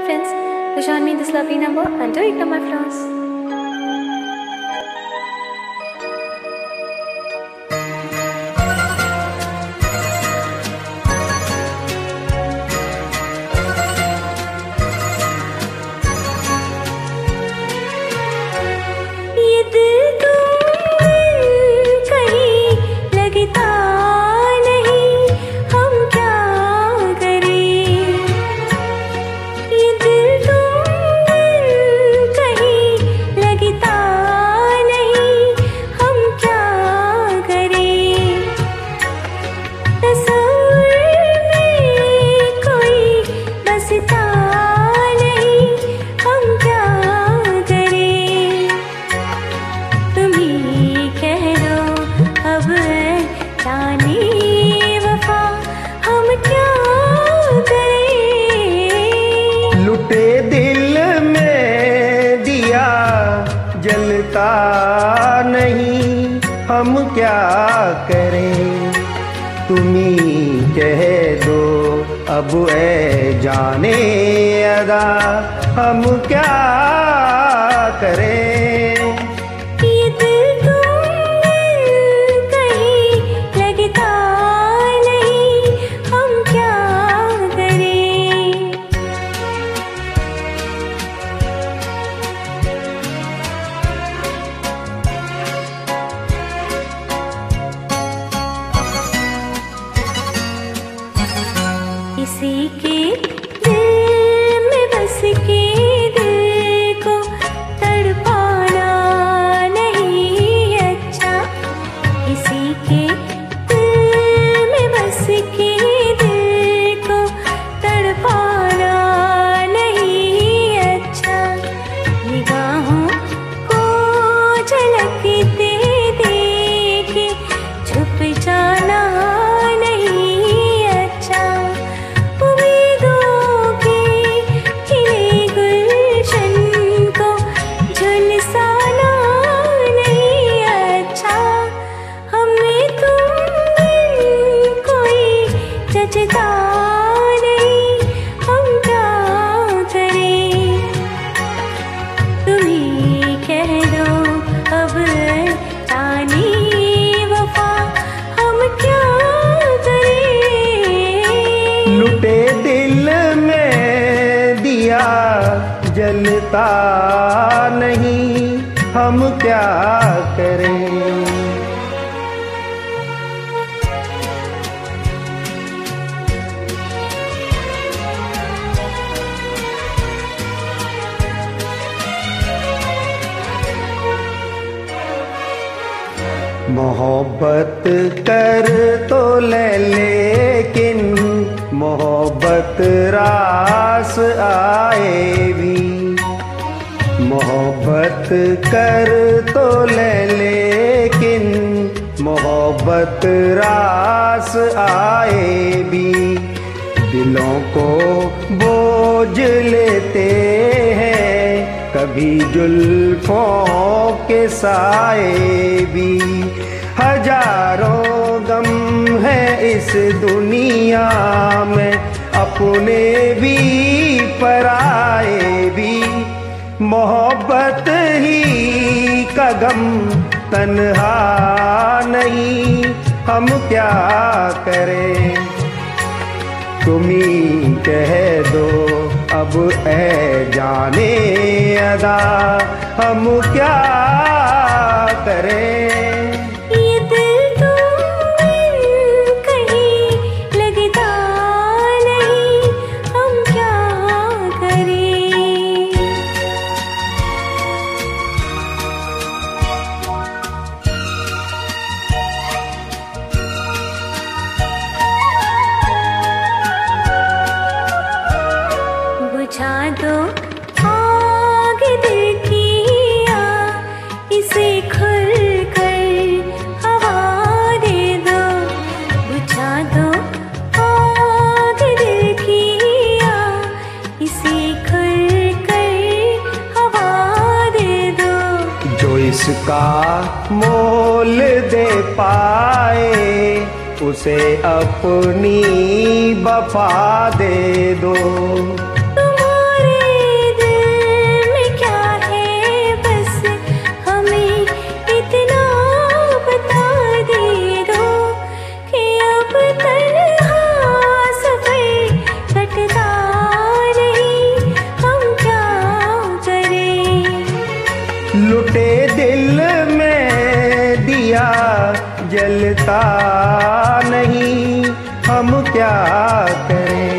friends to join me in this lovely number and do ignore my flaws. जलता नहीं हम क्या करें, तुम ही कह दो अब ऐ जाने अदा हम क्या करें। किसी के दिल में बस के दिल को तड़पाना नहीं अच्छा, किसी के दिल में बस के दिल को तड़पाना नहीं अच्छा। निगाहों को झलकते देखे छुप जाना लुटे दिल में दिया जलता नहीं हम क्या करें। मोहब्बत कर तो ले लेकिन मोहब्बत रास आए भी, मोहब्बत कर तो ले लेकिन मोहब्बत रास आए भी। दिलों को बोझ लेते हैं कभी जुल्फों के साए भी। हजारों गम है इस दुनिया में अपने भी पराए भी, मोहब्बत ही का गम तन्हा नहीं हम क्या करें। तुम ही कह दो अब ऐ जाने अदा हम क्या करें। बुझा दो आग दिल की इसे खुल कर हवा दे दो। बुझा दो आग दिल की इसे खुल कर हवा दे दो। जो इसका मोल दे पाए उसे अपनी वफा दे दो। तुम्हारे टूटे दिल में दिया जलता नहीं, हम क्या करें।